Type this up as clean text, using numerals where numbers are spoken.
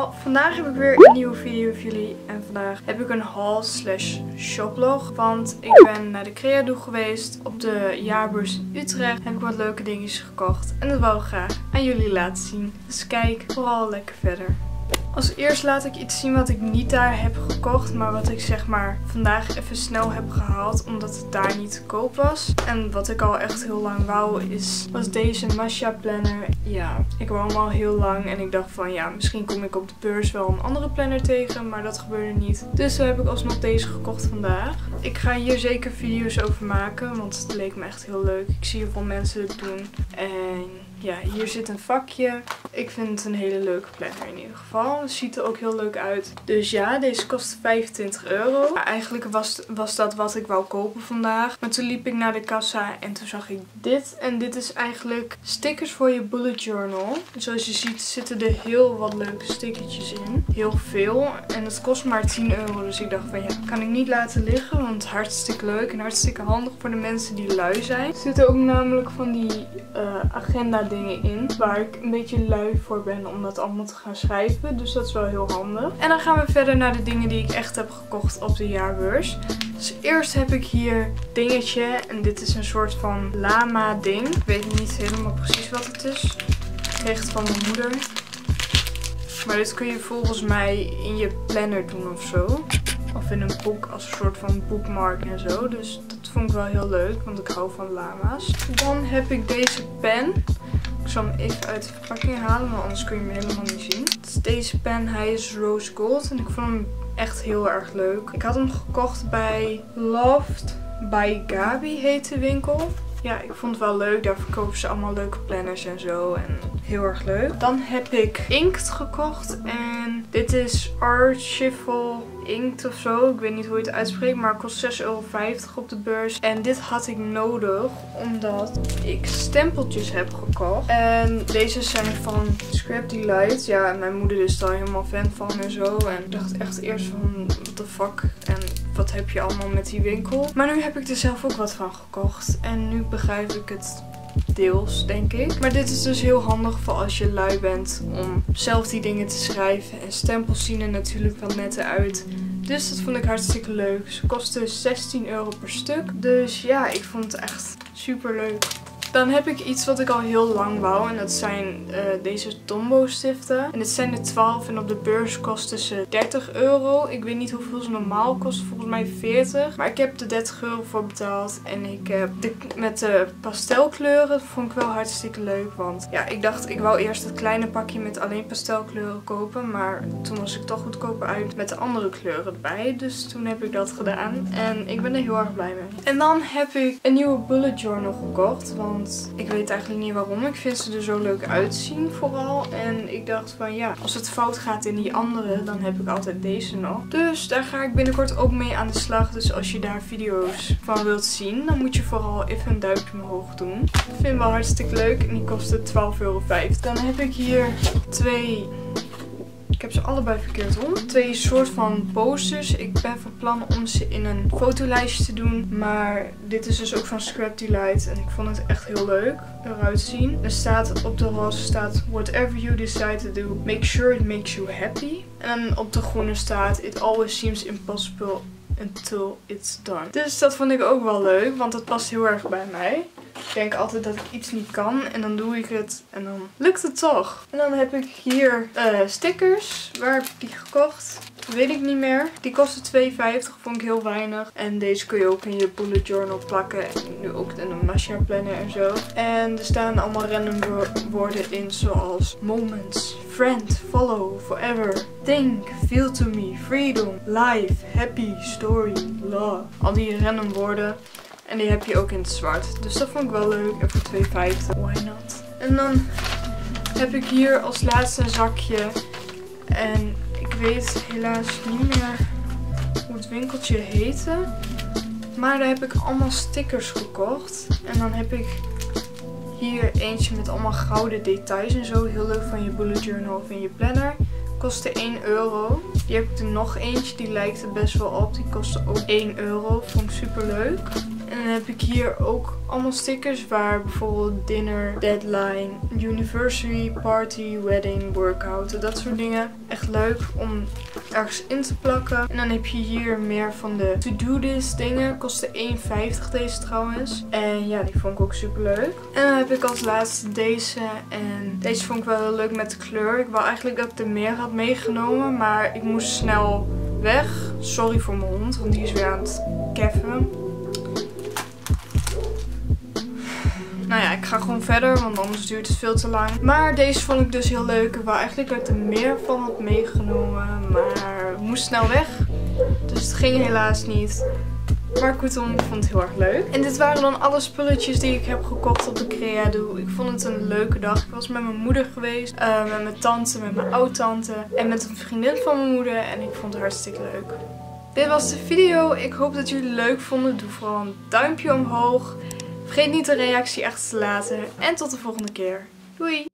allemaal, vandaag heb ik weer een nieuwe video voor jullie en vandaag heb ik een haul slash shoplog. Want ik ben naar de Creado geweest op de jaarbeurs in Utrecht. Heb ik wat leuke dingetjes gekocht en dat wou ik graag aan jullie laten zien. Dus kijk vooral lekker verder. Als eerst laat ik iets zien wat ik niet daar heb gekocht, maar wat ik zeg maar vandaag even snel heb gehaald omdat het daar niet te koop was. En wat ik al echt heel lang wou was deze Masha planner. Ja, ik wou hem al heel lang en ik dacht van ja, misschien kom ik op de beurs wel een andere planner tegen, maar dat gebeurde niet. Dus toen heb ik alsnog deze gekocht vandaag. Ik ga hier zeker video's over maken, want het leek me echt heel leuk. Ik zie heel veel mensen het doen en ja, hier zit een vakje. Ik vind het een hele leuke planner in ieder geval. Het ziet er ook heel leuk uit. Dus ja, deze kost 25 euro. Maar eigenlijk was dat wat ik wou kopen vandaag. Maar toen liep ik naar de kassa en toen zag ik dit. En dit is eigenlijk stickers voor je bullet journal. Zoals je ziet zitten er heel wat leuke stickertjes in. Heel veel. En het kost maar 10 euro. Dus ik dacht van ja, kan ik niet laten liggen. Want hartstikke leuk en hartstikke handig voor de mensen die lui zijn. Er zitten ook namelijk van die agenda dingen in. Waar ik een beetje lui voor ben om dat allemaal te gaan schrijven. Dus dat is wel heel handig. En dan gaan we verder naar de dingen die ik echt heb gekocht op de jaarbeurs. Dus eerst heb ik hier dingetje. En dit is een soort van lama ding. Ik weet niet helemaal precies wat het is. Ik kreeg het van mijn moeder. Maar dit kun je volgens mij in je planner doen of zo. Of in een boek als een soort van bookmark en zo. Dus dat vond ik wel heel leuk. Want ik hou van lama's. Dan heb ik deze pen. Ik zal hem even uit de verpakking halen, want anders kun je hem helemaal niet zien. Dus deze pen, hij is rose gold en ik vond hem echt heel erg leuk. Ik had hem gekocht bij Loved by Gabi heet de winkel. Ja, ik vond het wel leuk. Daar verkopen ze allemaal leuke planners en zo. En heel erg leuk. Dan heb ik inkt gekocht. En dit is Archival Inkt of zo. Ik weet niet hoe je het uitspreekt. Maar het kost 6,50 euro op de beurs. En dit had ik nodig. Omdat ik stempeltjes heb gekocht. En deze zijn van Scrap Delight. Ja, mijn moeder is daar helemaal fan van en zo. En ik dacht echt eerst van, what the fuck. En wat heb je allemaal met die winkel? Maar nu heb ik er zelf ook wat van gekocht. En nu begrijp ik het deels, denk ik. Maar dit is dus heel handig voor als je lui bent om zelf die dingen te schrijven. En stempels zien er natuurlijk wel netter uit. Dus dat vond ik hartstikke leuk. Ze kosten 16 euro per stuk. Dus ja, ik vond het echt super leuk. Dan heb ik iets wat ik al heel lang wou. En dat zijn deze Tombow stiften. En dit zijn er 12 en op de beurs kosten ze 30 euro. Ik weet niet hoeveel ze normaal kosten. Volgens mij 40. Maar ik heb er 30 euro voor betaald. En ik heb met de pastelkleuren. Dat vond ik wel hartstikke leuk. Want ja, ik dacht ik wou eerst het kleine pakje met alleen pastelkleuren kopen. Maar toen was ik toch goedkoper uit met de andere kleuren erbij. Dus toen heb ik dat gedaan. En ik ben er heel erg blij mee. En dan heb ik een nieuwe bullet journal gekocht. Want ik weet eigenlijk niet waarom. Ik vind ze er zo leuk uitzien vooral. En ik dacht van ja, als het fout gaat in die andere, dan heb ik altijd deze nog. Dus daar ga ik binnenkort ook mee aan de slag. Dus als je daar video's van wilt zien, dan moet je vooral even een duimpje omhoog doen. Ik vind hem wel hartstikke leuk. En die kostte 12,50 euro. Dan heb ik hier twee... Ik heb ze allebei verkeerd om. Twee soort van posters. Ik ben van plan om ze in een fotolijstje te doen. Maar dit is dus ook van Scrap Delight. En ik vond het echt heel leuk eruit zien. Er staat op de roze staat whatever you decide to do, make sure it makes you happy. En op de groene staat it always seems impossible until it's done. Dus dat vond ik ook wel leuk. Want dat past heel erg bij mij. Ik denk altijd dat ik iets niet kan en dan doe ik het en dan lukt het toch. En dan heb ik hier stickers. Waar heb ik die gekocht? Weet ik niet meer. Die kosten 2,50, vond ik heel weinig. En deze kun je ook in je bullet journal plakken. En nu ook in een Masha planner en zo. En er staan allemaal random woorden in zoals moments, friend, follow, forever, think, feel to me, freedom, life, happy, story, love. Al die random woorden. En die heb je ook in het zwart. Dus dat vond ik wel leuk. En voor 2,50. Why not? En dan heb ik hier als laatste een zakje. En ik weet helaas niet meer hoe het winkeltje heette. Maar daar heb ik allemaal stickers gekocht. En dan heb ik hier eentje met allemaal gouden details en zo. Heel leuk van je bullet journal of in je planner. Kostte 1 euro. Hier heb ik er nog eentje. Die lijkt er best wel op. Die kostte ook 1 euro. Vond ik super leuk. En dan heb ik hier ook allemaal stickers waar bijvoorbeeld dinner, deadline, anniversary, party, wedding, workout, dat soort dingen. Echt leuk om ergens in te plakken. En dan heb je hier meer van de to-do-list dingen. Kostte 1,50 deze trouwens. En ja, die vond ik ook super leuk. En dan heb ik als laatste deze. En deze vond ik wel heel leuk met de kleur. Ik wou eigenlijk dat ik er meer had meegenomen, maar ik moest snel weg. Sorry voor mijn hond, want die is weer aan het keffen. Nou ja, ik ga gewoon verder, want anders duurt het veel te lang. Maar deze vond ik dus heel leuk. Ik wou eigenlijk dat ik er meer van had meegenomen, maar ik moest snel weg. Dus het ging helaas niet. Maar kortom, ik vond het heel erg leuk. En dit waren dan alle spulletjes die ik heb gekocht op de Creado. Ik vond het een leuke dag. Ik was met mijn moeder geweest, met mijn tante, met mijn oud-tante en met een vriendin van mijn moeder. En ik vond het hartstikke leuk. Dit was de video. Ik hoop dat jullie het leuk vonden. Doe vooral een duimpje omhoog. Vergeet niet de reactie achter te laten. En tot de volgende keer. Doei!